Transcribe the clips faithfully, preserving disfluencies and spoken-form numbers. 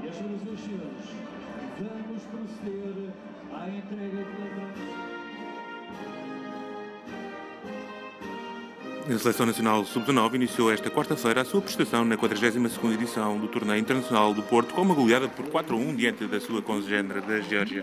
senhoras e senhores, vamos proceder à entrega de ladrões. A Seleção Nacional sub dezanove iniciou esta quarta-feira a sua prestação na quadragésima segunda edição do Torneio Internacional do Porto com uma goleada por quatro a um diante da sua congênere da Geórgia.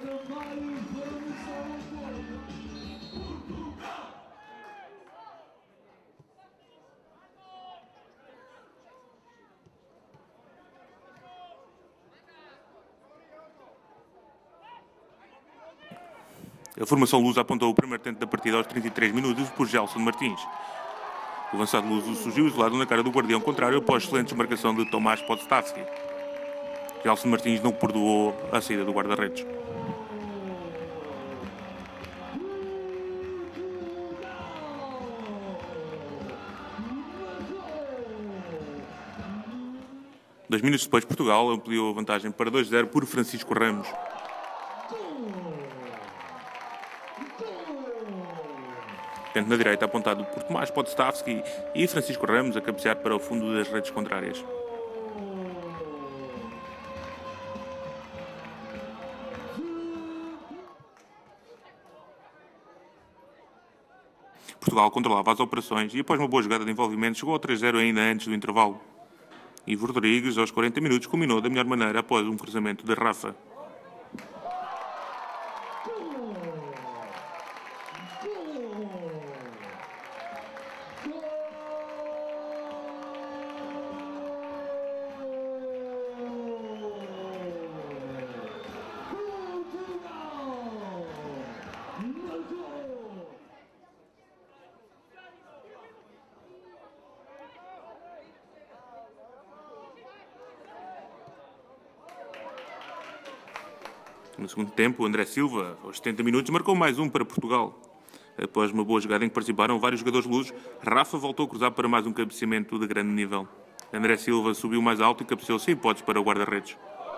A formação lusa apontou o primeiro tento da partida aos trinta e três minutos por Gelson Martins. O avançado luso surgiu isolado na cara do guardião contrário após excelente desmarcação de Tomás Podstavski. Gelson Martins não perdoou a saída do guarda-redes. Dois minutos depois, Portugal ampliou a vantagem para dois a zero por Francisco Ramos. Tento na direita apontado por Tomás Podstavski e Francisco Ramos a cabecear para o fundo das redes contrárias. Portugal controlava as operações e após uma boa jogada de envolvimento chegou ao três a zero ainda antes do intervalo. Ivo Rodrigues, aos quarenta minutos, culminou da melhor maneira após um cruzamento de Rafa. No segundo tempo, André Silva, aos setenta minutos, marcou mais um para Portugal. Após uma boa jogada em que participaram vários jogadores lusos, Rafa voltou a cruzar para mais um cabeceamento de grande nível. André Silva subiu mais alto e cabeceou sem hipóteses para o guarda-redes.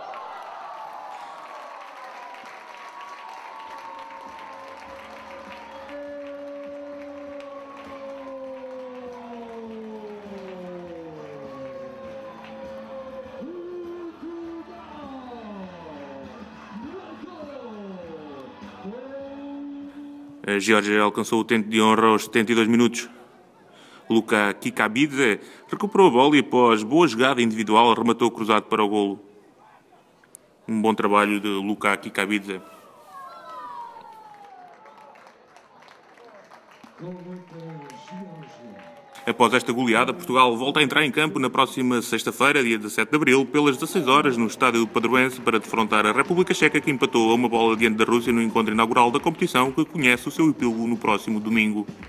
A Geórgia alcançou o tento de honra aos setenta e dois minutos. Luka Kikabidze recuperou a bola e após boa jogada individual rematou cruzado para o golo. Um bom trabalho de Luka Kikabidze. Após esta goleada, Portugal volta a entrar em campo na próxima sexta-feira, dia dezassete de abril, pelas dezasseis horas, no estádio do Padroense, para defrontar a República Checa, que empatou a uma bola diante da Rússia no encontro inaugural da competição, que conhece o seu epílogo no próximo domingo.